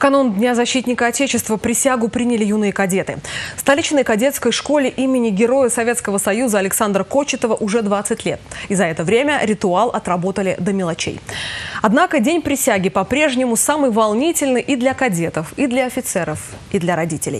канун Дня защитника Отечества присягу приняли юные кадеты. В столичной кадетской школе имени Героя Советского Союза Александра Кочетова уже 20 лет. И за это время ритуал отработали до мелочей. Однако день присяги по-прежнему самый волнительный и для кадетов, и для офицеров, и для родителей.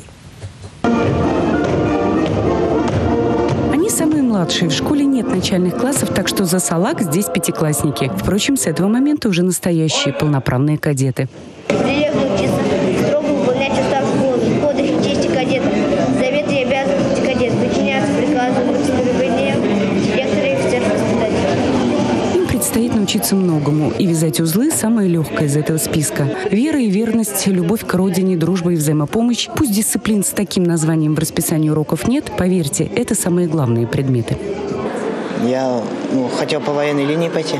Они самые младшие. В школе нет начальных классов, так что за салаг здесь пятиклассники. Впрочем, с этого момента уже настоящие полноправные кадеты. Прилегло учиться, строго выполнять устав школы, кодекс чести кадетов, заветы и обязанности кадетов, подчиняться приказам распоряжениям директора и офицеров-воспитателей. Им предстоит научиться многому, и вязать узлы – самое легкое из этого списка. Вера и верность, любовь к родине, дружба и взаимопомощь. Пусть дисциплин с таким названием в расписании уроков нет, поверьте, это самые главные предметы. Я хотел по военной линии пойти.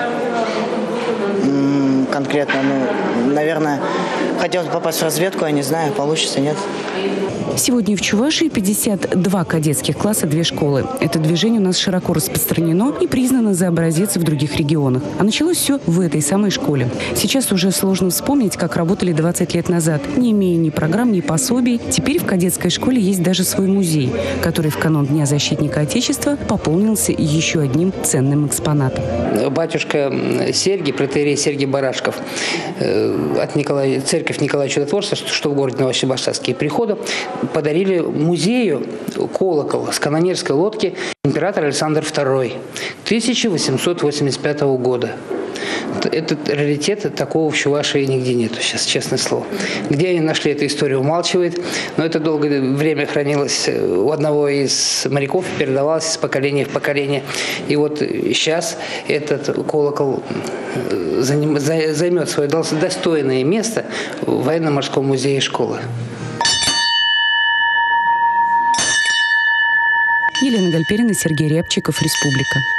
Конкретно, наверное, хотел попасть в разведку, я не знаю, получится, нет. Сегодня в Чувашии 52 кадетских класса, 2 школы. Это движение у нас широко распространено и признано за образец в других регионах. А началось все в этой самой школе. Сейчас уже сложно вспомнить, как работали 20 лет назад. Не имея ни программ, ни пособий, теперь в кадетской школе есть даже свой музей, который в канун Дня защитника Отечества пополнился еще одним ценным экспонатом. Батюшка Сергий, протоиерей Сергий Барашков, церковь Николая Чудотворца, что в городе Новосибирске, прихода, подарили музею колокол с канонерской лодки император Александр II 1885 года. Этот раритет, такого в Чувашии нигде нету сейчас, честное слово. Где они нашли эту историю, умалчивает, но это долгое время хранилось у одного из моряков, передавалось из поколения в поколение. И вот сейчас этот колокол займет свое достойное место в военно-морском музее школы. Елена Гальперина, Сергей Рябчиков, Республика.